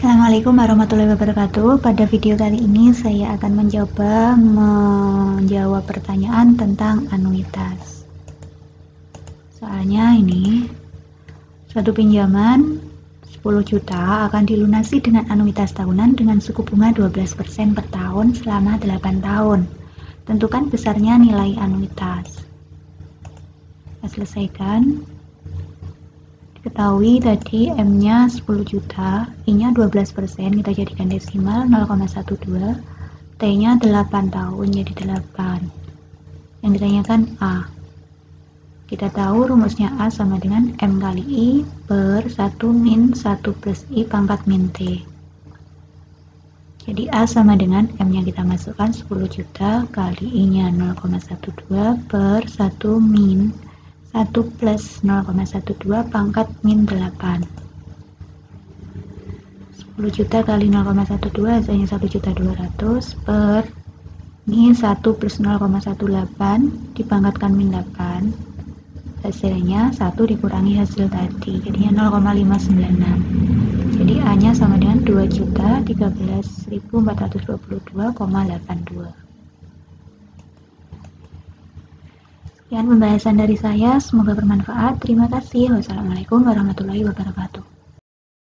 Assalamualaikum warahmatullahi wabarakatuh. Pada video kali ini saya akan mencoba menjawab pertanyaan tentang anuitas. Soalnya ini, suatu pinjaman 10 juta akan dilunasi dengan anuitas tahunan dengan suku bunga 12% per tahun selama 8 tahun. Tentukan besarnya nilai anuitas. Kita selesaikan. Ketahui tadi M-nya 10 juta, I-nya 12%, kita jadikan desimal 0,12, T-nya 8 tahun, jadi 8. Yang ditanyakan A. Kita tahu rumusnya A sama dengan M kali I per 1 min 1 plus I pangkat min T. Jadi A sama dengan M-nya kita masukkan 10 juta kali I-nya 0,12 per 1 min 1 plus 0,12 pangkat min 8. 10 juta kali 0,12 hasilnya 1.200.000 per ini 1 plus 0,18 dipangkatkan min 8, hasilnya 1 dikurangi hasil tadi, jadinya 0,596. Jadi A nya sama dengan 2.013.422,82. Sekian pembahasan dari saya, semoga bermanfaat. Terima kasih. Wassalamualaikum warahmatullahi wabarakatuh.